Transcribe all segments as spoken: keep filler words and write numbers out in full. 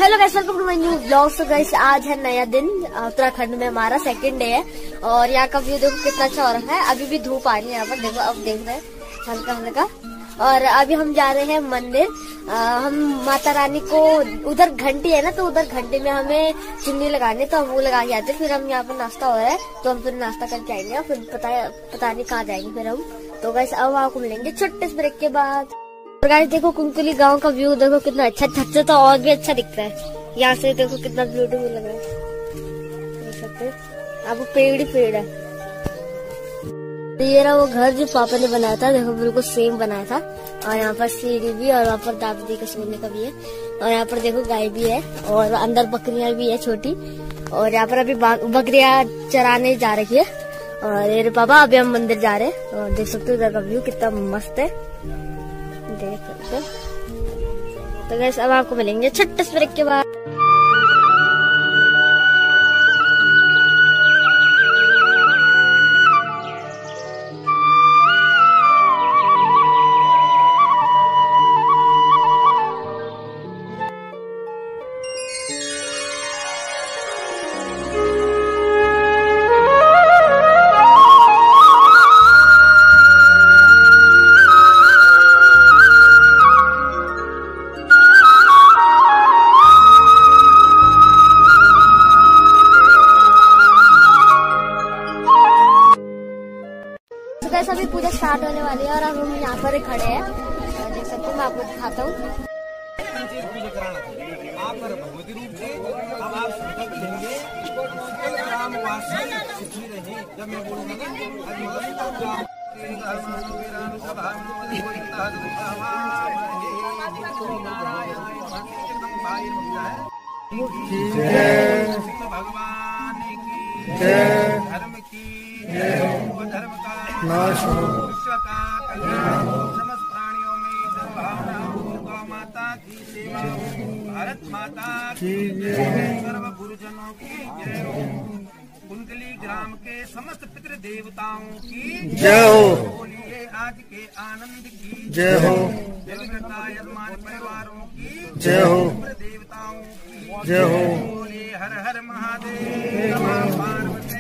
Hello guys, welcome to my new blog. So guys, आज है नया दिन, उत्तराखंड में हमारा सेकंड डे है और यहाँ का व्यू देखो कितना अच्छा हो रखा है। अभी भी धूप आ रही है यहाँ पर, देखो अब देख रहे हैं हल्का हल्का। और अभी हम जा रहे हैं मंदिर। आ, हम माता रानी को, उधर घंटी है ना, तो उधर घंटी में हमें चुन्नी लगानी, तो हम वो लगा के आते। फिर हम यहाँ पर नाश्ता हो रहा है तो हम फिर नाश्ता करके आएंगे, फिर पता पता नहीं कहाँ जाएंगे फिर हम। तो गाइस अब आपको मिलेंगे छोटे से ब्रेक के बाद। और गाइस देखो कुंकुली गांव का व्यू देखो कितना अच्छा, छत से तो और भी अच्छा दिखता है। यहाँ से देखो कितना ब्यूटीफुल लग रहा है, देख सकते हैं आपको, पेड़ ही पेड़ है। ये रहा वो घर जो पापा ने बनाया था, देखो बिल्कुल सेम बनाया था। और यहाँ पर सीढ़ी भी, और वहाँ पर दादी का सोने का भी है। और यहाँ पर देखो गाय भी है और अंदर बकरियां भी है छोटी। और यहाँ पर अभी बकरियां चराने जा रही है। और ये पापा अभी हम मंदिर जा रहे हैं और देख सकते हो इधर का व्यू कितना मस्त है, देख सकते हो। तो गैस अब आपको मिलेंगे छोटे से ब्रेक के बाद। तो अभी पूजा स्टार्ट होने वाली है और अब हम यहाँ पर खड़े हैं, देख सकते हो। मैं आपको दिखाता हूँ। पूजा कराना था आप भगवती रूप से, अब आप संकल्प लेंगे ग्रामवासी सुखी रहे। जब मैं बोलूँगा भगवान की धर्म की धर्म का नाश हो, विश्व का कल्याण हो, समस्त प्राणियों में सद्भावना हो, गौ माता की सेवा हो, भारत माता की जय, सर्व गुरुजनों की जय हो, कुंडली ग्राम के समस्त पितृ देवताओं की जय हो, बोलिए आज के आनंद की जय हो, यजमान परिवारों की जय हो, देवताओं की जय हो, बोलिए हर हर महादेव।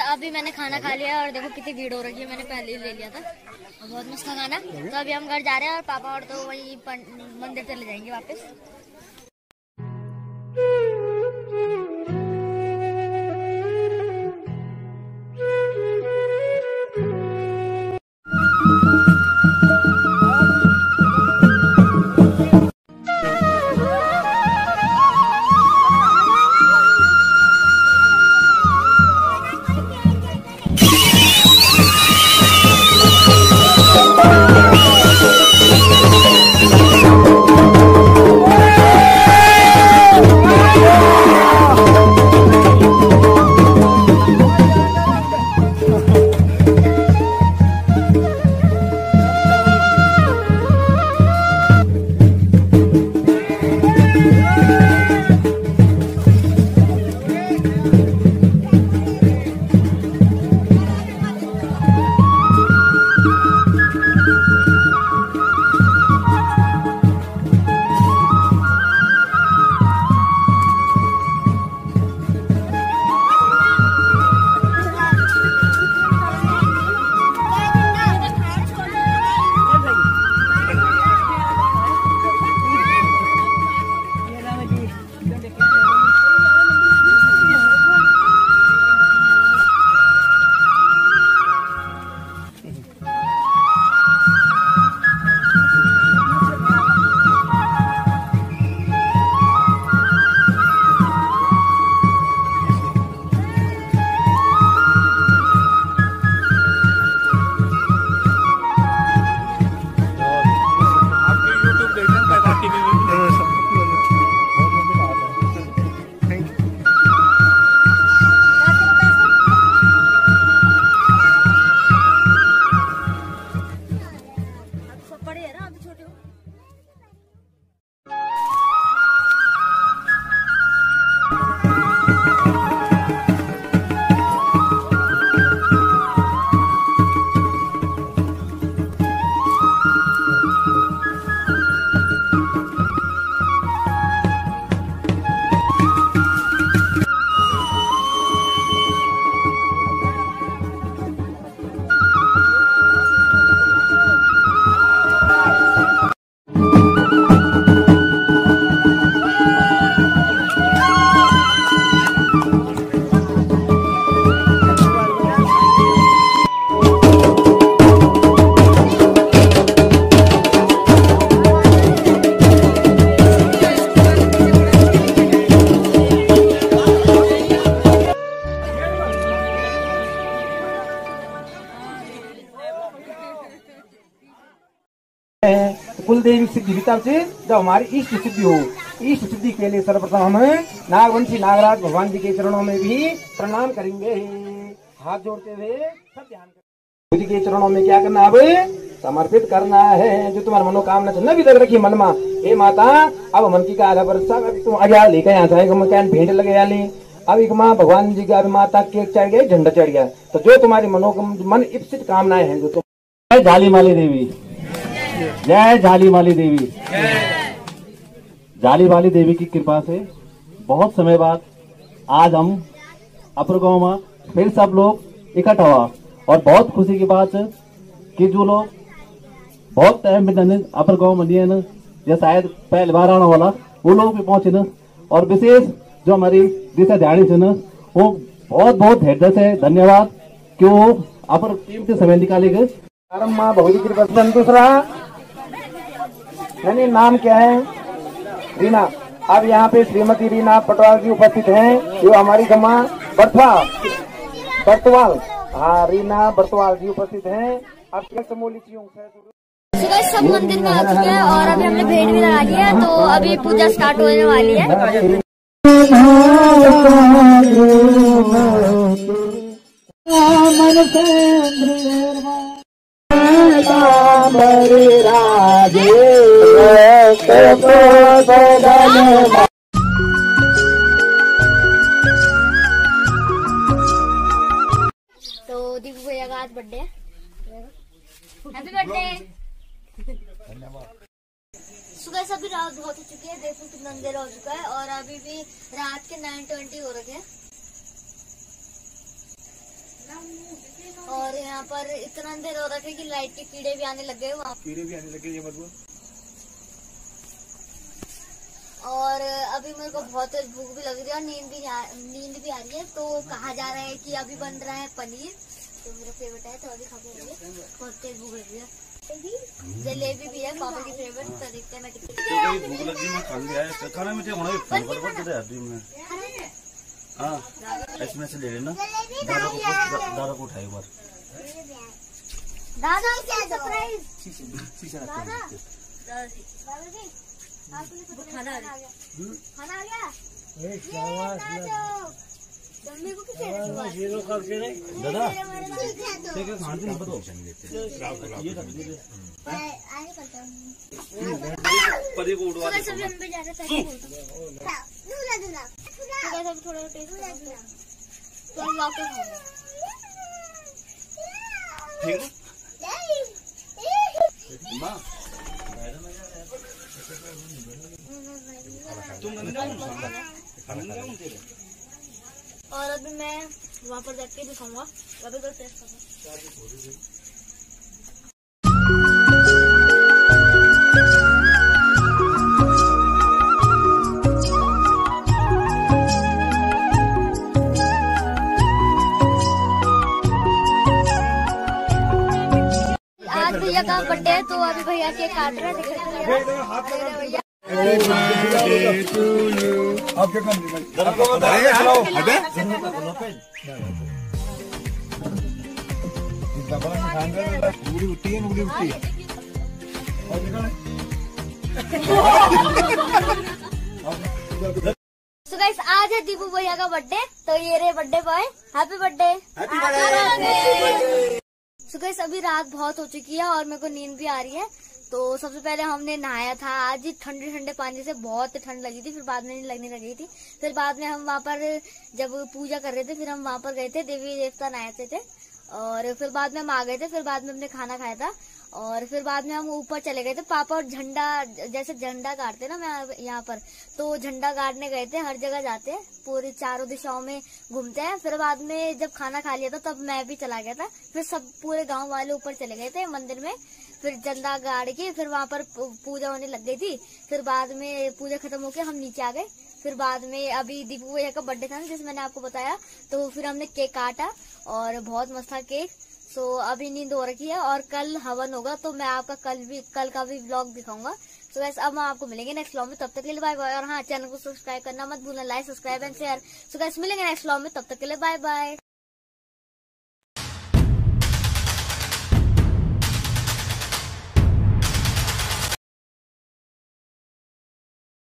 अभी मैंने खाना खा लिया और देखो कितनी भीड़ हो रखी है, मैंने पहले ही ले लिया था और बहुत मस्त खाना। तो अभी हम घर जा रहे हैं और पापा और तो वही मंदिर चले जाएंगे वापस। कुल देवी सिद्धि की तरफ से जब हमारी इष्ट सिद्धि हो, इष्ट सिद्धि के लिए सर्वप्रथम हम नागवंशी नागराज भगवान जी के चरणों में भी प्रणाम करेंगे। हाथ जोड़ते हुए सब ध्यान करेंगे। के चरणों में क्या करना है? समर्पित करना है। जो तुम्हारी मनोकामना चंदा भी लग रखी मन में, हे माता अब मन की का आधा वर्षा तुम आगे लेकर यहाँ जाएगा, क्या भेंट लगे याली अब एक माँ भगवान जी का माता केक चढ़ गया, झंडा चढ़ गया। तो जो तुम्हारी मनो मन इप्सित कामनाएं हैं, जो तुम जाली माली देवी, जय जाली माली देवी। जाली माली देवी की कृपा से बहुत समय बाद आज हम अपर गांव में फिर सब लोग इकट्ठा हुआ और बहुत खुशी की बात है कि जो लोग बहुत टाइम में अपर गांव में नहीं है न, या शायद पहले बार आने वाला वो लोग भी पहुंचे न। और विशेष जो हमारी दिशा ध्यानी से न, वो बहुत बहुत हृदय से धन्यवाद कि वो अपर कीमती समय निकाले गए। माँ भगवती कृपा दूसरा यानी नाम क्या है? रीना। अब यहाँ पे श्रीमती रीना पटवाल जी उपस्थित हैं, जो हमारी गमा बर्थवा बर्तवाल, हाँ रीना बर्तवाल जी उपस्थित हैं। अब सुबह सब मंदिर में आ चुके हैं और अभी हमने भेंट भी लगा लिया है, तो अभी पूजा स्टार्ट होने वाली है। तो दीपू भैया का आज बर्थडे है, हैप्पी बर्थडे। सुबह सभी रात बहुत हो चुकी है, देखो कितना अंधेरा हो चुका है और अभी भी रात के नाइन ट्वेंटी हो रखे हैं। और यहाँ पर इतना अंधेर हो रहा था कि लाइट के कीड़े भी आने लग गए वहाँ, कीड़े भी आने लगे ये मतलब। और अभी मेरे को बहुत भूख भी लग रही है और नींद भी नींद भी आ रही है। तो कहा जा रहा है कि अभी बन रहा है पनीर, तो मेरा फेवरेट है, तो अभी खा के आएंगे। बहुत तेज भूख लग रही है। जलेबी भी है पापा की फेवरेट, तो देखते हैं मैं कितनी भूख लगी मैं खा लिया है। खाना में होना भी फोन पर कर दे आदमी में। हां इसमें से ले लेना। दादा को दादा को उठाए एक बार। दादा क्या सरप्राइज। शीशा रखते दादा हैं। दादा जी खाना आ गया। खाना आ गया। ए शाबाश मम्मी को किसे जीरो करके रे दादा ठीक है खाने नहीं बताओ ये कर दे आगे करता हूं। परी को उड़वा दे। सभी हम पे जा रहे हैं। दूला दूला तो कैसे थोड़ा टेस्ट तो ला के खाओ। ठीक मां और अभी मैं वहाँ पर जाके दिखाऊंगा, अभी तो टेस्ट करूंगा। आज भैया का बर्थडे है, तो अभी भैया केक काट रहे हैं भैया। आपके कम अरे चलाओ अबे मुगली उठी है मुगली उठी है और निकल। सो गाइस आज है दीपू भैया का बर्थडे, तो ये रे birthday boy, happy birthday. So guys अभी रात बहुत हो चुकी है और मेरे को नींद भी आ रही है। तो सबसे पहले हमने नहाया था आज ठंडे ठंडे पानी से, बहुत ठंड लगी थी, फिर बाद में लगने लगी थी। फिर बाद में हम वहाँ पर जब पूजा कर रहे थे फिर हम वहाँ पर गए थे, देवी देवता नहाते थे और फिर बाद में हम आ गए थे। फिर बाद में हमने खाना खाया था और फिर बाद में हम ऊपर चले गए थे। पापा और झंडा जैसे झंडा गाड़ते ना मैं यहाँ पर, तो झंडा गाड़ने गए थे। हर जगह जाते हैं, पूरी चारों दिशाओं में घूमते हैं। फिर बाद में जब खाना खा लिया था तब मैं भी चला गया था। फिर सब पूरे गांव वाले ऊपर चले गए थे मंदिर में, फिर झंडा गाड़ के फिर वहाँ पर पूजा होने लग गई थी। फिर बाद में पूजा खत्म होके हम नीचे आ गए। फिर बाद में अभी दीपू भैया का बर्थडे था ना, जैसे मैंने आपको बताया, तो फिर हमने केक काटा और बहुत मस्त था केक। सो अभी नींद हो रखी है और कल हवन होगा, तो मैं आपका कल भी कल का भी व्लॉग दिखाऊंगा। सो वैसे अब हम आपको मिलेंगे नेक्स्ट व्लॉग में, तब तक के लिए बाय बाय। और हाँ, चैनल को सब्सक्राइब करना मत भूलना, like subscribe and share. So वैसे मिलेंगे नेक्स्ट व्लॉग में, तब तक के लिए बाय बाय।